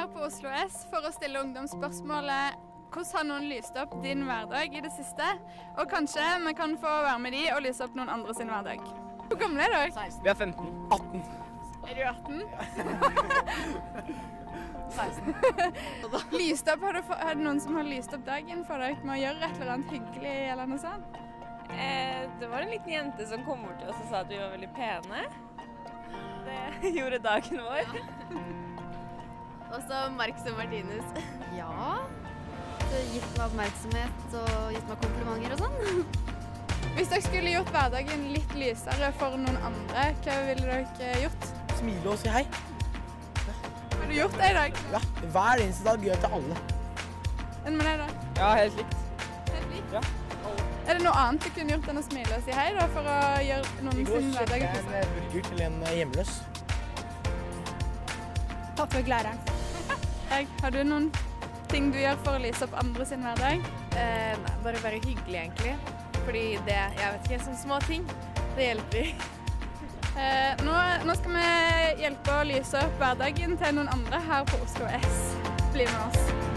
her på Oslo S for å stille ungdomsspørsmålet hvordan har noen lyst opp din hverdag i det siste? Og kanskje vi kan få være med de og lyse opp noen andre sin hverdag. Hvor gamle er dere? 16. Vi er 15. 18. Er du 18? 16. Lyst opp, er det noen som har lyst opp dagen for deg med å gjøre et eller annet hyggelig eller noe sånt? Det var en liten jente som kom bort til oss og sa at vi var veldig pene. Det gjorde dagen vår. Og så Marcus og Martinus. Ja, det har gitt meg oppmerksomhet og gitt meg komplimenter og sånn. Hvis dere skulle gjort hverdagen litt lysere for noen andre, hva ville dere gjort? Smile og si hei. Har du gjort det i dag? Ja, hver eneste dag gjør jeg til alle. Enn med det da? Ja, helt likt. Helt likt? Ja. Er det noe annet du kunne gjort enn å smile og si hei da, for å gjøre noen I går sin hverdag kjøpte jeg en burger til en hjemløs. Tatt vekk læreren. Har du noen ting du gjør for å lyse opp andre sin hverdag? Nei, bare være hyggelig egentlig. Fordi det, jeg vet ikke, sånne små ting, det hjelper. Nå skal vi hjelpe å lyse opp hverdagen til noen andre her på Oslo S. Bli med oss.